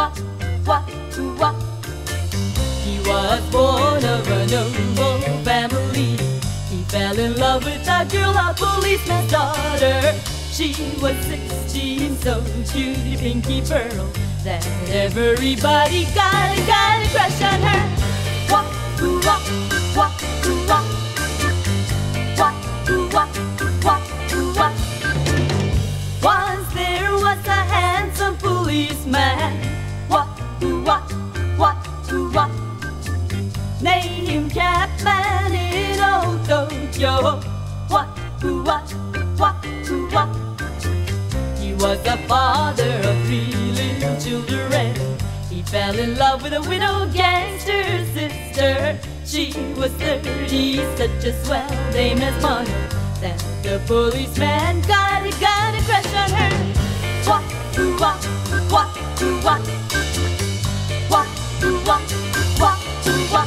He was born of a noble family. He fell in love with a girl, a policeman's daughter. She was 16, so cutie pinky pearl, that everybody got a crush on her. Wah, ooh, wah, wah, ooh, wah. Wah, ooh, wah, wah, ooh, wah. Once there was a handsome policeman, wah, ooh, wah, wah, ooh, wah. Named Catman in old Tokyo, wah, ooh, wah, wah, ooh, wah. He was the father of 3 little children. He fell in love with a widow gangster sister. She was 30, such a swell dame as Mono, that the policeman got a crush on her. Wah, ooh, wah, wah, ooh, wah. Wah, ooh, wah, wah, ooh, wah.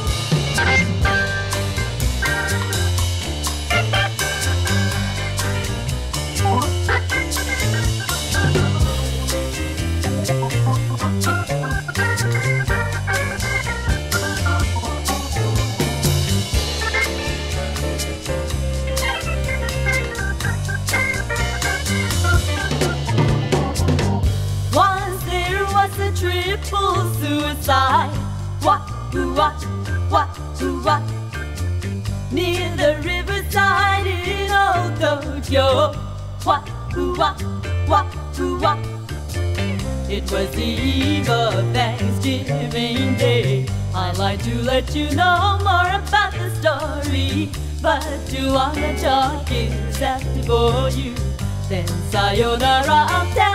Triple suicide, wah, ooh, wah, wah, ooh, wah. Near the riverside in old Tokyo, wah, ooh, wah, wah, ooh, wah. It was the eve of Thanksgiving Day. I'd like to let you know more about the story, but too long to talk is after for you. Then sayonara, I'll tell